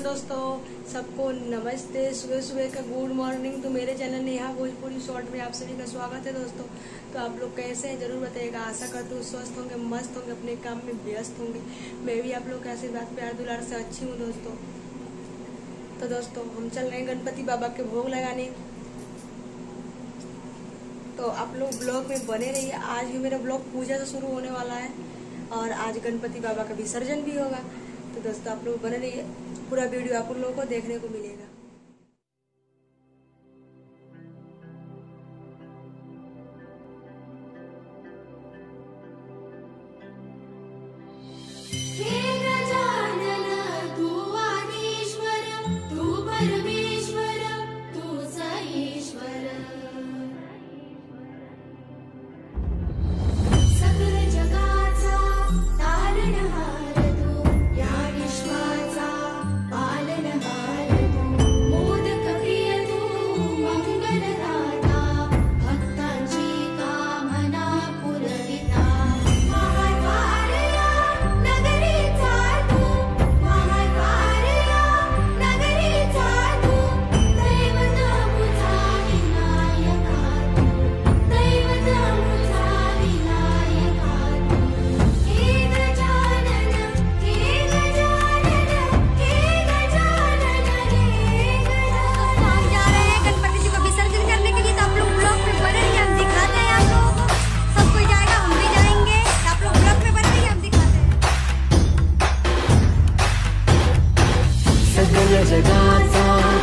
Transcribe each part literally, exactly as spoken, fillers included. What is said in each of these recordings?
दोस्तों, सबको नमस्ते। सुबह सुबह का गुड मॉर्निंग। तो मेरे चैनल नेहा भोजपुरी शॉर्ट में आप सभी का स्वागत है दोस्तों। तो आप लोग कैसे हैं जरूर बताइएगा। आशा करती हूँ स्वस्थ होंगे, मस्त होंगे, अपने काम में व्यस्त होंगे। मैं भी आप लोग के आशीर्वाद प्यार दुलार से अच्छी हूँ दोस्तों। तो दोस्तों हम चल रहे हैं गणपति बाबा के भोग लगाने। तो आप लोग ब्लॉग में बने रहिए। आज भी मेरा ब्लॉग पूजा से शुरू होने वाला है और आज गणपति बाबा का विसर्जन भी होगा। तो दोस्तों आप लोग बने रहिए, पूरा वीडियो आप लोगों को देखने को मिलेगा। जगाचा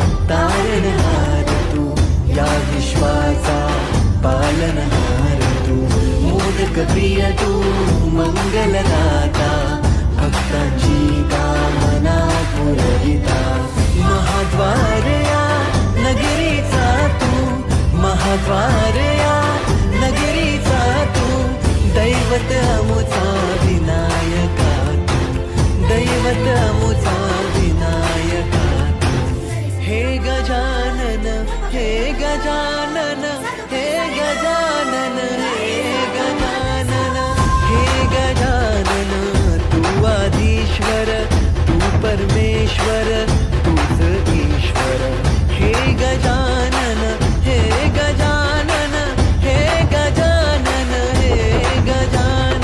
तारणहार तू, या विश्वाचा पालनहार तू, मोदक प्रिय तू, मंगलदाता, भक्तांची कामना पुरविता, महाद्वार या नगरीचा तू, महाद्वार या नगरीचा तू, दैवत अमुचा विनायका तू, दैवत अमुचा विनायका तू। हे गजानन हे गजानन हे गजानन हे गजानन हे गजानन, तू आदिश्वर तू परमेश्वर तूच ईश्वर। हे गजानन हे गजानन हे गजानन हे गजानन।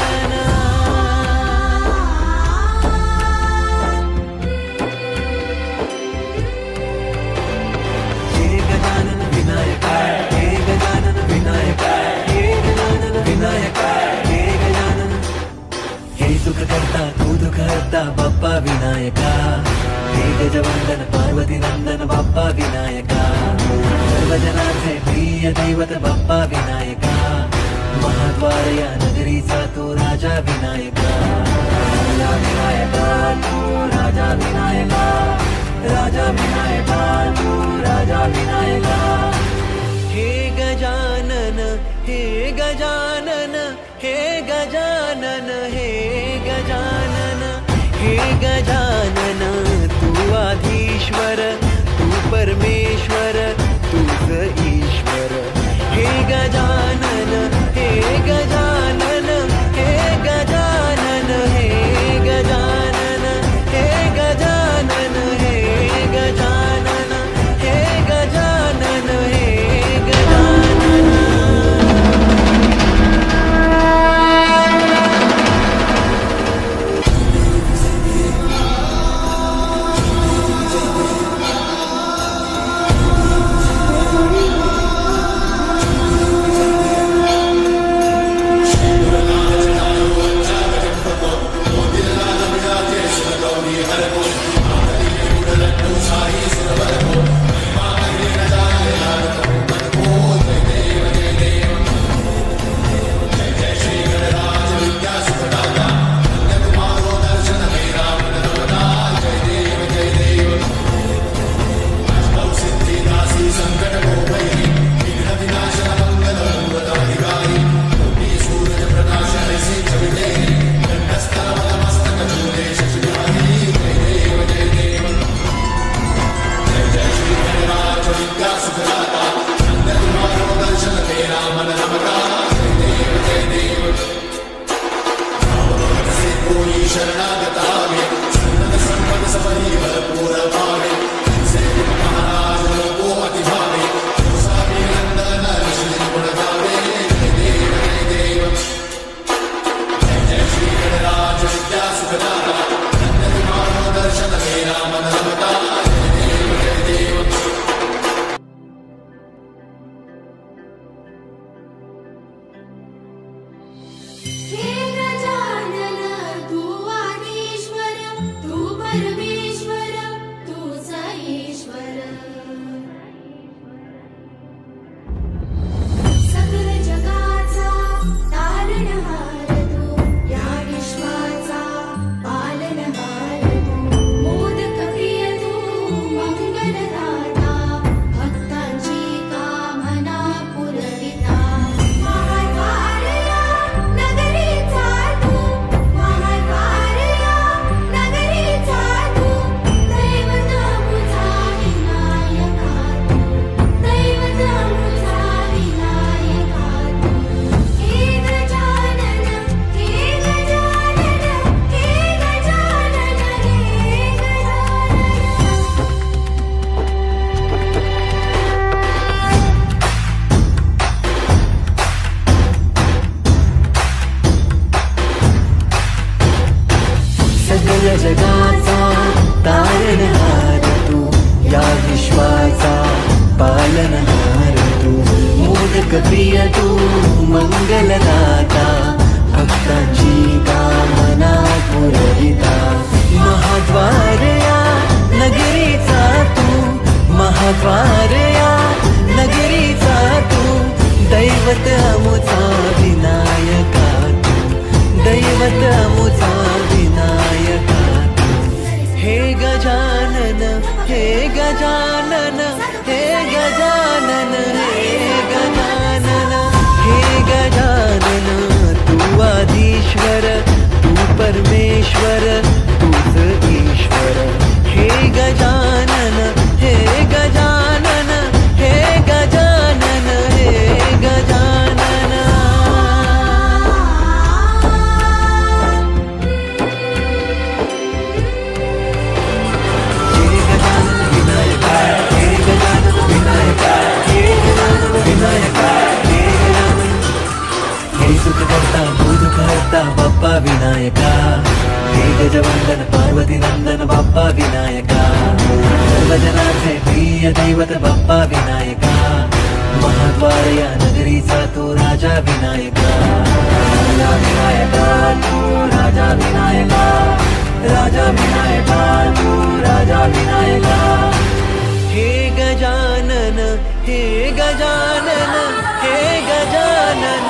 सुख करता तू दुख हरता बाप्पा विनायका, हे गजवंदन पार्वती नंदन बाप्पा विनायका, सर्वजनांचे प्रिय दैवत बाप्पा विनायका, महाद्वार या नगरीचा तू राजा विनायका, राजा विनायका तू राजा विनायका, राजा विनायका तू राजा विनायका। हे गजानन हे गजानन हे गजानन हे गजानन हे गजानन, तू आधीश्वर तू परमेश्वर तूच ईश्वर। हे गजानन हे गजानन हे गजानन हे गजानन हे गजानन हे गजानन हे गजानन हे गजानन। गजानन हे गजानन हे गजानन हे गजानन तू आदिश्वर तू परमेश्वर तूच ईश्वर हे गजानन हे गजानन हे गजानन हे गजानन हे गजानन विनायका हे गजानन विनायका हे गजानन विनायका हे गजानन हे सुखकर्ता भूतकर्ता बाप्पा विनायका हे गजवंदन पार्वती नंदन बाप्पा विनायका सर्वजनांचे प्रिय दैवत बाप्पा विनायका महाद्वार या नगरीचा तो राजा विनायका राजा विनायका तू राजा विनायका राजा विनायका तू राजा विनायका हे गजानन हे गजानन हे गजानन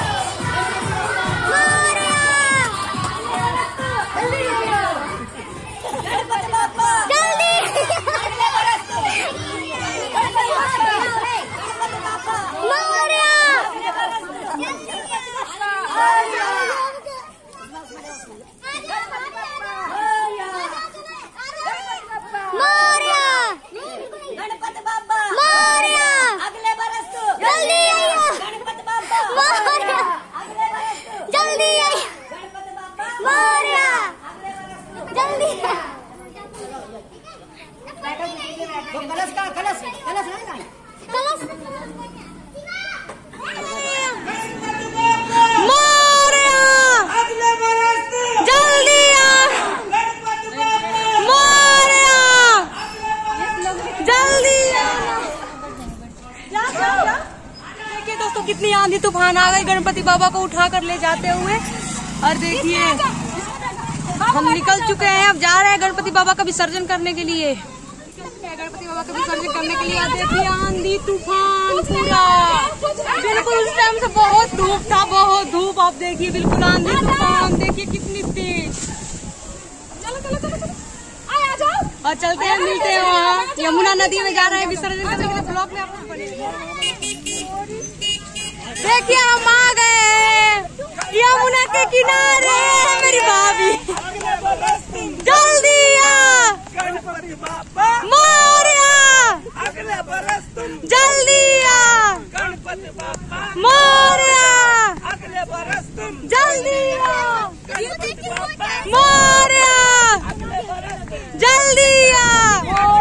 कलश का कलश कलश नहीं ना कलश मोरया अगले बरस जल्दी आ मोरया जल्दी आ देखिए दोस्तों कितनी आंधी तूफान आ गई गणपति बाबा को उठा कर ले जाते हुए। और देखिए हम निकल चुके हैं, अब जा रहे हैं गणपति बाबा का विसर्जन करने के लिए। गणपति बाबा का विसर्जन करने के लिए आप देखिए आंधी तूफान पूरा बिल्कुल उस टाइम से बहुत धूप था, बहुत धूप। आप देखिए बिल्कुल आंधी तूफान देखिए कितनी तेज। चलो चलो चलो चलो आ जाओ और चलते हैं, मिलते हैं वहाँ यमुना नदी में जा रहे हैं विसर्जन करने के लिए। ब्लॉक में आपको बनेगा। देखिए हम आ गए यमुना के किनारे, मेरी भाभी जल्दी आ गणपति बाबा मोरया अगले बरस तुम जल्दी आ गणपति बाबा मोरया अगले बरस तुम जल्दी आ गणपति बाबा मोरया अगले बरस जल्दी आ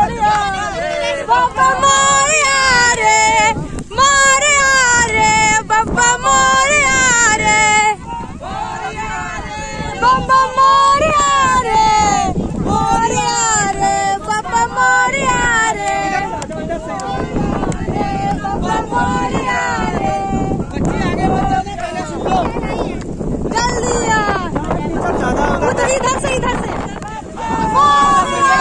बाबा मोरया रे मोरया रे बाबा मोरया रे बाबा मोरया रे मोरया रे बाबा मोरया रे बाबा मोरया रे जल्दी आ उधर इधर से इधर से मोरया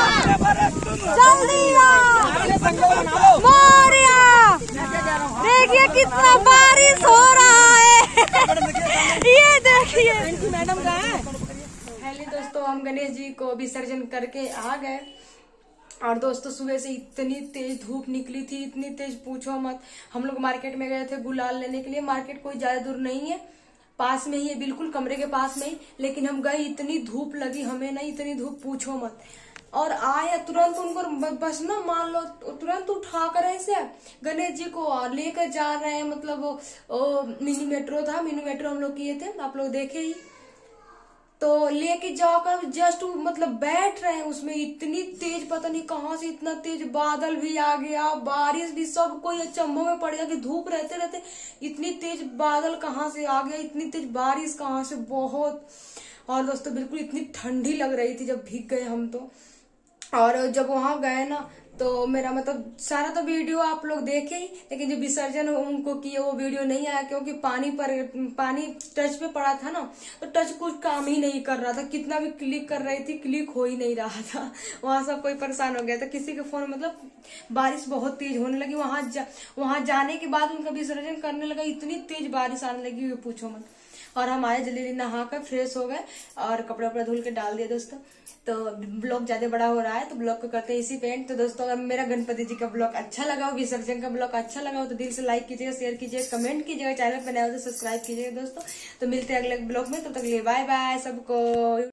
जल्दी आ मोरया। देखिए कितना बारिश हो रहा है ये देखिए मैडम का है। हेलो दोस्तों, हम गणेश जी को विसर्जन करके आ गए। और दोस्तों सुबह से इतनी तेज धूप निकली थी, इतनी तेज पूछो मत। हम लोग मार्केट में गए थे गुलाल लेने के लिए। मार्केट कोई ज्यादा दूर नहीं है, पास में ही है, बिल्कुल कमरे के पास में ही। लेकिन हम गए, इतनी धूप लगी हमें ना, इतनी धूप पूछो मत। और आए तुरंत उनको बस ना मान लो तुरंत उठा कर ऐसे गणेश जी को लेकर जा रहे हैं। मतलब वो मिनी मेट्रो था, मिनी मेट्रो हम लोग किए थे, आप लोग देखे ही। तो लेके जाकर जस्ट मतलब बैठ रहे हैं उसमें। इतनी तेज पता नहीं कहाँ से इतना तेज बादल भी आ गया, बारिश भी, सब कोई अचंभों में पड़ गया कि धूप रहते रहते इतनी तेज बादल कहाँ से आ गया, इतनी तेज बारिश कहाँ से, बहुत। और दोस्तों बिल्कुल इतनी ठंडी लग रही थी जब भीग गए हम तो। और जब वहां गए ना तो मेरा मतलब सारा तो वीडियो आप लोग देखे ही, लेकिन जो विसर्जन उनको किए वो वीडियो नहीं आया, क्योंकि पानी पर पानी टच पे पड़ा था ना, तो टच कुछ काम ही नहीं कर रहा था। कितना भी क्लिक कर रही थी, क्लिक हो ही नहीं रहा था। वहां सब कोई परेशान हो गया था। किसी के फोन मतलब बारिश बहुत तेज होने लगी। वहां जा, वहां जाने के बाद उनका विसर्जन करने लगा, इतनी तेज बारिश आने लगी पूछो मत। और हम आए जल्दी जल्दी नहा कर फ्रेश हो गए और कपड़ा वपड़ा धुल के डाल दिए दोस्तों। तो ब्लॉग ज्यादा बड़ा हो रहा है तो ब्लॉग को करते हैं इसी पे एंड। तो दोस्तों अगर मेरा गणपति जी का ब्लॉग अच्छा लगा हो, विसर्जन का ब्लॉग अच्छा लगा हो तो दिल से लाइक कीजिएगा, शेयर कीजिएगा, कमेंट कीजिएगा, चैनल पर नया हो तो सब्सक्राइब कीजिएगा दोस्तों। तो मिलते हैं अगले ब्लॉग में, तब तक के लिए बाय बाय सबको।